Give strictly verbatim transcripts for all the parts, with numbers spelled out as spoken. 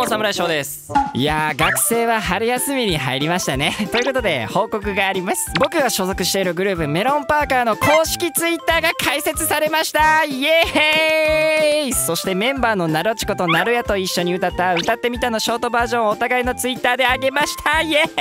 も侍翔です。いやー、学生は春休みに入りましたね。ということで報告があります。僕が所属しているグループメロンパーカーの公式ツイッターが開設されました。イエーイ。そしてメンバーのなろちことなるやと一緒に歌った歌ってみたのショートバージョンをお互いのツイッターであげました。イエーイ。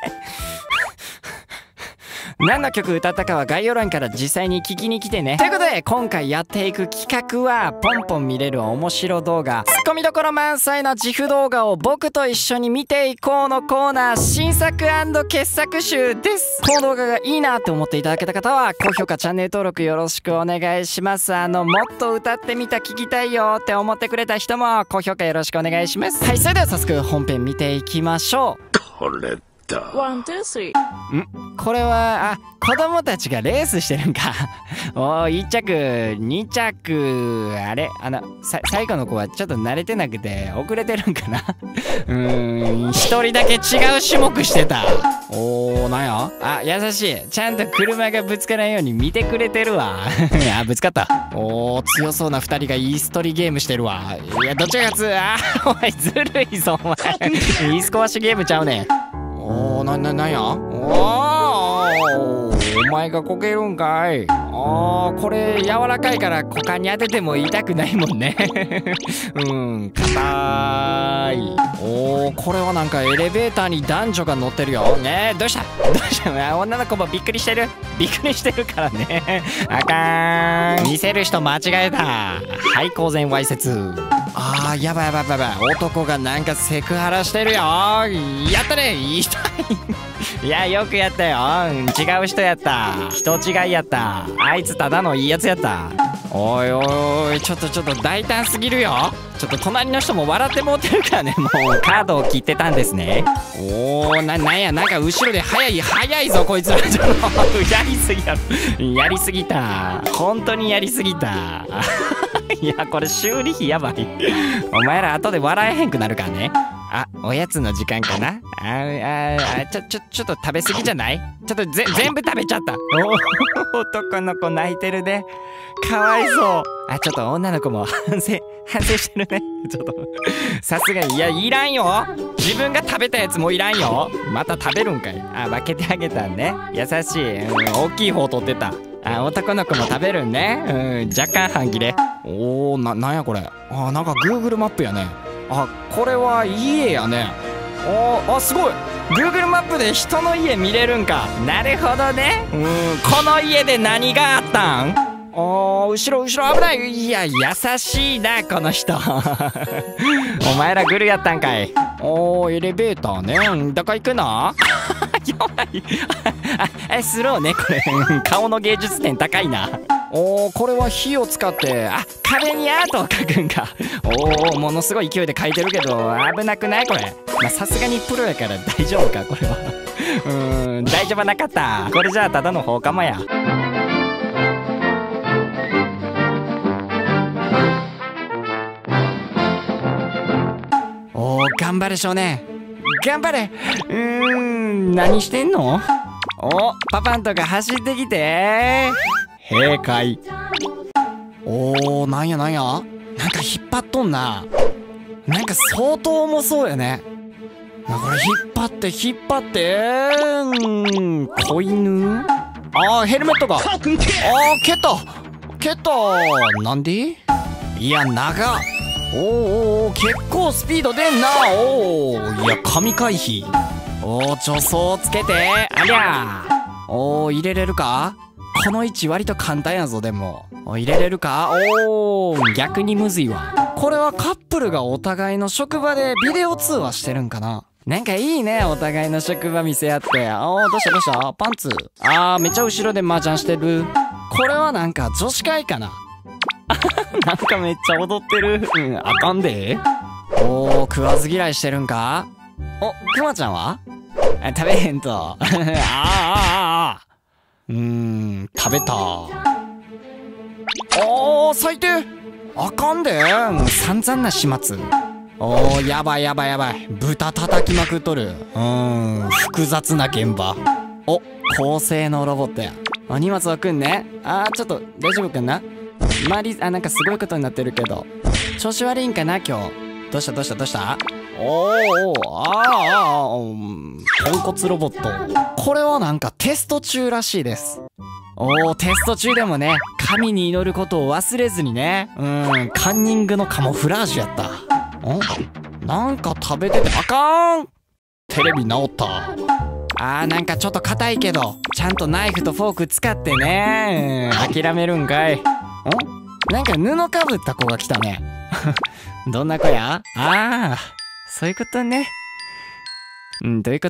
何の曲歌ったかは概要欄から実際に聞きに来てね。ということで今回やっていく企画は、ポンポン見れる面白動画、ツッコミどころ満載の自負動画を僕と一緒に見ていこうのコーナー、新作&傑作集です。この動画がいいなって思っていただけた方は高評価チャンネル登録よろしくお願いします。あのもっと歌ってみた聞きたいよって思ってくれた人も高評価よろしくお願いします。はい、それでは早速本編見ていきましょう。 これワン、ツー、スリー。 んこれは、あ、子供たちがレースしてるんか。おー、いっ着、に着、あれあの、さ、最後の子はちょっと慣れてなくて遅れてるんかな。うーん、一人だけ違う種目してた。おー、なんやあ、優しい。ちゃんと車がぶつからんように見てくれてるわ。あ、ぶつかった。おー、強そうな二人がイーストリゲームしてるわ。いや、どっちが勝つ？あー、お前ずるいぞ、お前。イースコアシゲームちゃうねん。おー、な、な、なんやおー、お前がこけるんかい。あー、これ柔らかいから股間に当てても痛くないもんね。うん、硬い。おー、これはなんかエレベーターに男女が乗ってるよ。ねえ、どうしたどうした女の子もびっくりしてるびっくりしてるからね。あかーん。見せる人間違えた。はい、公然わいせつ。あー、やばいやばいやばい。男がなんかセクハラしてるよ。やったね。痛い。いや、よくやったよ。違う人やった。人違いやった。あいつただのいいやつやった。おいおいおい、ちょっとちょっと大胆すぎるよ。ちょっと隣の人も笑ってもうてるからね。もうカードを切ってたんですね。おー、な、なんや、なんか後ろで速い速いぞこいつら。やりすぎやろ。やりすぎた。本当にやりすぎた。いや、これ修理費やばい。お前ら後で笑えへんくなるからね。あ、おやつの時間かな。あああ、ちょちょちょっと食べ過ぎじゃない？ちょっとぜ全部食べちゃった。お男の子泣いてるね。かわいそう。あ、ちょっと女の子も反省反省してるね。ちょっとさすがに、いや、いらんよ。自分が食べたやつもいらんよ。また食べるんかい。あ、分けてあげたんね。優しい。うん、大きい方取ってた。あ、男の子も食べるんね。うん、若干半切れ。おー、な、なんやこれ。あ、なんか Google マップやね。あ、これは家やね。おー、あ、すごい。 Google マップで人の家見れるんか。なるほどね。うん、この家で何があったん？おー、後ろ後ろ危ない。いや、優しいなこの人。お前らグルやったんかい。おー、エレベーターね。どこ行くの？やばい。あ、スローねこれ。顔の芸術点高いな。おー、これは火を使って、あ、壁にアートを描くんか。おー、ものすごい勢いで描いてるけど危なくないこれ。まあ、さすがにプロやから大丈夫かこれは。うーん、大丈夫なかった。これじゃあただの放課もや。おー、頑張れ少年、頑張れ。うーん、何してんの？お、パパンとか走ってきて。閉会。おー、なんやなんや、なんか引っ張っとんな。なんか相当重そうやね。な、これ引っ張って引っ張って。うーん、子犬。あー、ヘルメットが。あー、蹴った蹴った。なんで？いや、長っ。おーおーおー、結構スピード出んな。おー、いや、神回避。おー、助走つけて。ありゃー。おー、入れれるか？この位置割と簡単やぞ。でもお、入れれるか？おー、逆にむずいわ。これはカップルがお互いの職場でビデオ通話してるんかな。なんかいいね、お互いの職場見せ合って。おー、どうしたどうした？パンツ。あー、めっちゃ後ろで麻雀してる。これはなんか女子会かな。なんかめっちゃ踊ってる。うん、あかんで。おー、食わず嫌いしてるんか。お、くまちゃんは？あ、食べへんと。あーあーあー。うーん、食べた。おー、最低。あかんで。散々な始末。おー、やばいやばいやばい。豚叩きまくっとる。うーん、複雑な現場。お、高性能ロボットや。あ、荷物置くんね。あー、ちょっと大丈夫かな。周り、あ、なんかすごいことになってるけど。調子悪いんかな今日。 どうしたどうしたどうした？おーおー、あーあー、うん、ポンコツロボット。これはなんかテスト中らしいです。おー、テスト中でもね、神に祈ることを忘れずにね。うん、カンニングのカモフラージュやった。ん？なんか食べててあかん。テレビ直った。あー、なんかちょっと硬いけど、ちゃんとナイフとフォーク使ってね。うん、諦めるんかい。ん？なんか布かぶった子が来たね。どんな子や？ああ、そういうことね。うん、どういうこと？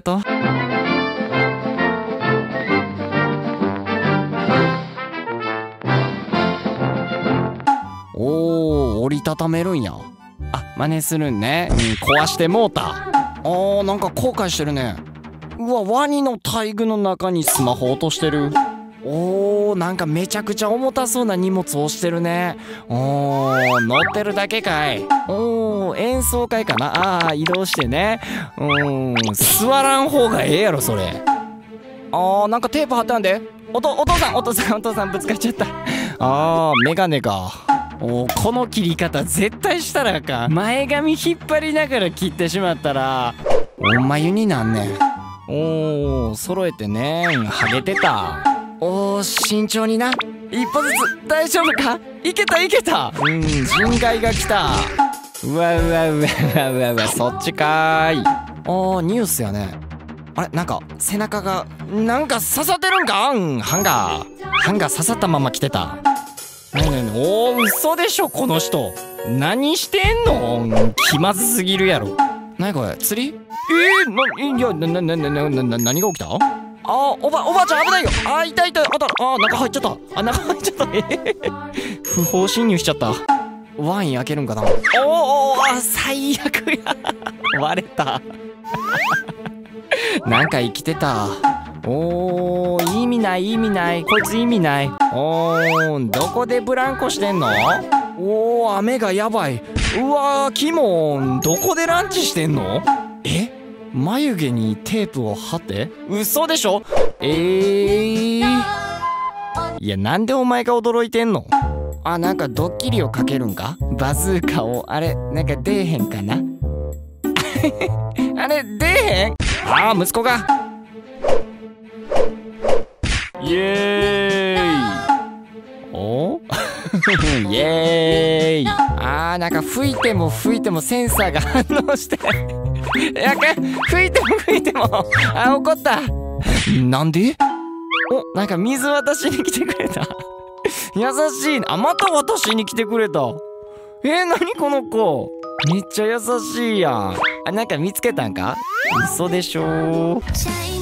おー、折りたためるんや。あ、真似するんね。うん、壊してもうた。あー、なんか後悔してるね。うわ、ワニの大群の中にスマホ落としてる。おー、なんかめちゃくちゃ重たそうな荷物をしてるね。おー、乗ってるだけかい。おー、演奏会かな。あー、移動してね。うーん、座らん方がええやろそれ。あー、なんかテープ貼ったんで。おと、お父さんお父さんお父さんぶつかっちゃった。あー、メガネが。おー、この切り方絶対したらあかん。前髪引っ張りながら切ってしまったらおんまゆになんねん。おー、揃えてね。ハゲてた。おー、慎重にな。一歩ずつ。大丈夫か？いけたいけた。うん、人外が来た。うわうわうわうわうわうわ、そっちかーい。おー、ニュースやね。あれ、なんか背中がなんか刺さってるんか？うん、ハンガーハンガー刺さったまま来てた。なになに？おー、嘘でしょこの人。何してんの？気まずすぎるやろ。なにこれ、釣り？えー、な、いや、な、な、な、な、な、な、何が起きた？あー、おば、おばあちゃん危ないよ。あー、痛い痛い。あた、あー、中入っちゃった。あ、中入っちゃった。えー、不法侵入しちゃった。ワイン開けるんかな。おーおー、あ、最悪や。割れた。なんか生きてた。おー、意味ない意味ない。こいつ意味ない。おー、どこでブランコしてんの？おー、雨がやばい。うわー、キモン、どこでランチしてんの？え？眉毛にテープを貼って？嘘でしょ？えー、いや、なんでお前が驚いてんの？あ、なんかドッキリをかけるんか？バズーカを、あれ、なんか出えへんかな？あれ、出えへん？あー、息子が。イエーイ。おイエーイ。あー、なんか吹いても吹いてもセンサーが反応してやかん、吹いても吹いても。あ、怒った。なんで？お、なんか水渡しに来てくれた。優しい。あ、また渡しに来てくれた。えー、なにこの子。めっちゃ優しいやん。あ、なんか見つけたんか？嘘でしょー。